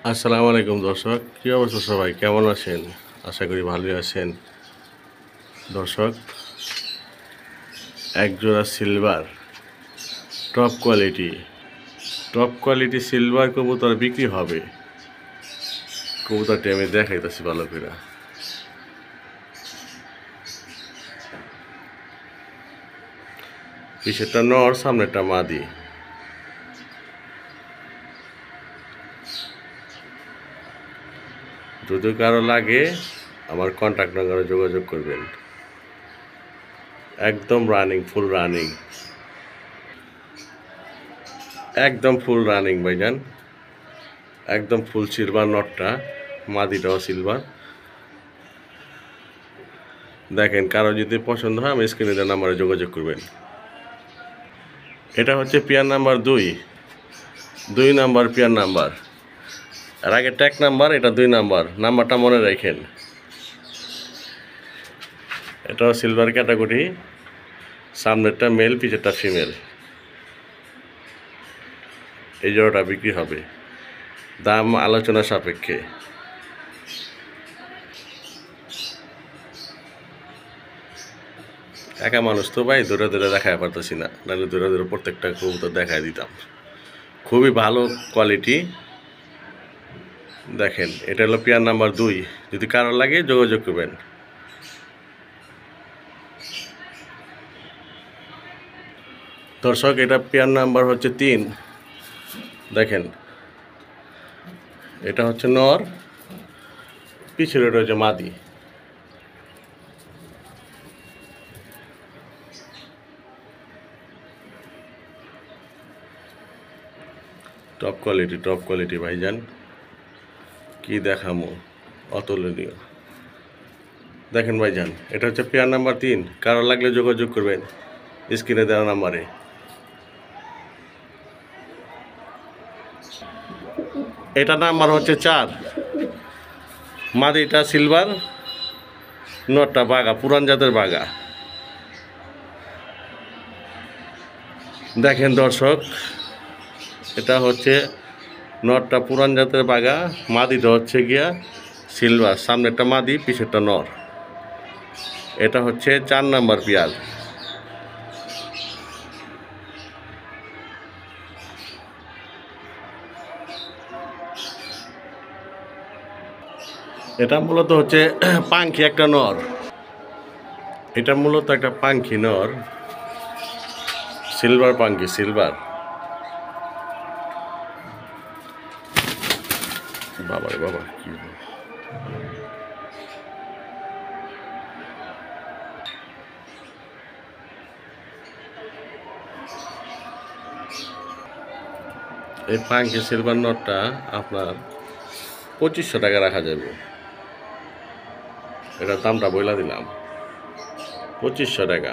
আসসালামু আলাইকুম দর্শক, কী অবস্থা সবাই, কেমন আছেন? আশা করি ভালোই আছেন। দর্শক, একজোড়া সিলভার টপ কোয়ালিটি সিলভার কবুতর বিক্রি হবে। কবুতরটি আমি দেখাইতেছি ভালো করে। পিছেরটা নর, সামনেরটা মাদি। যদি কারো লাগে আমার কন্ট্যাক্ট নাম্বারে যোগাযোগ করবেন। একদম ফুল রানিং ভাইজান, একদম ফুল সিলভার। নটটা, মাদিটাও সিলভার। দেখেন, কারো যদি পছন্দ হয় আমি স্ক্রিনে দেওয়া নাম্বারে যোগাযোগ করবেন। এটা হচ্ছে pair number 2 number pair number. এর আগে ট্যাগ নাম্বার, এটা 2 নাম্বার। নাম্বারটা মনে রাখেন। এটাও সিলভার ক্যাটাগরি। সামনেরটা মেল, পিছেরটা ফিমেল। এই জোড়াটা বিক্রি হবে, দাম আলোচনা সাপেক্ষে। একা মানুষ তো ভাই, দূরে দেখায় পারতেছি না, নাহলে দূরে প্রত্যেকটা কবুতর দেখায় দিতাম। খুবই ভালো কোয়ালিটি। দেখেন, এটা হলো পেয়ার নাম্বার 2। যদি কারো লাগে যোগাযোগ করবেন। দর্শক, এটা পেয়ার নাম্বার হচ্ছে 3। দেখেন, এটা হচ্ছে নর, পিছের এটা হচ্ছে মাদি। টপ কোয়ালিটি ভাইজান, কি দেখামো, অতুলনীয়। দেখেন ভাইজান, এটা হচ্ছে পেয়ার নাম্বার 3। কারো লাগলে যোগাযোগ করবেন স্ক্রিনে দেওয়া নাম্বারে। এটা নাম্বার হচ্ছে 4। মাদিটা সিলভার, নটটা বাঘা, পুরান জাতের বাঘা। দেখেন দর্শক, এটা হচ্ছে নটটা পুরান জাতের বাঘা, মাদিটা হচ্ছে গিয়া সিলভার। সামনেরটা মাদি, পিছেরটা নর। এটা হচ্ছে 4 নাম্বার পেয়ার। এটা মূলত হচ্ছে পাঙ্খি একটা নর। এটা মূলত একটা পাঙ্খি নর, সিলভার পাঙ্খি, সিলভার। বাবারে বাবা, কি এই পাঙ্খি সিলভার নটটা আপনার 2500 টাকা রাখা যাবে। এটার দামটা বইলা দিলাম, 2500 টাকা।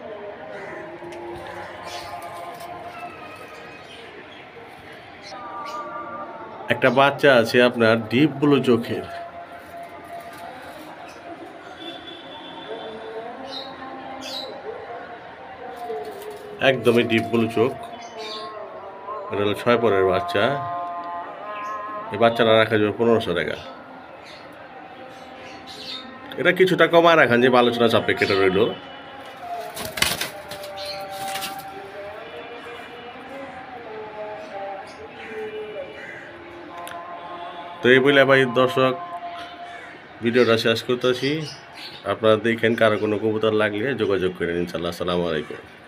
একটা বাচ্চা আছে আপনার ডিপ ব্লু চোখের, একদমই ডিপ ব্লু চোখ। এটা হলো 6 পরের বাচ্চা। এই বাচ্চাটা রাখা যাবে 1500 টাকা। এটা কিছুটা কমায় রাখান, যে আলোচনা সাপেক্ষে এটা রইল। তো এই বলে ভাই দর্শক, ভিডিওটা শেষ করতেছি। আপনারা দেখেন, কারো কোনো কবুতর লাগলে যোগাযোগ করেন ইনশাল্লাহ। আসসালামু আলাইকুম।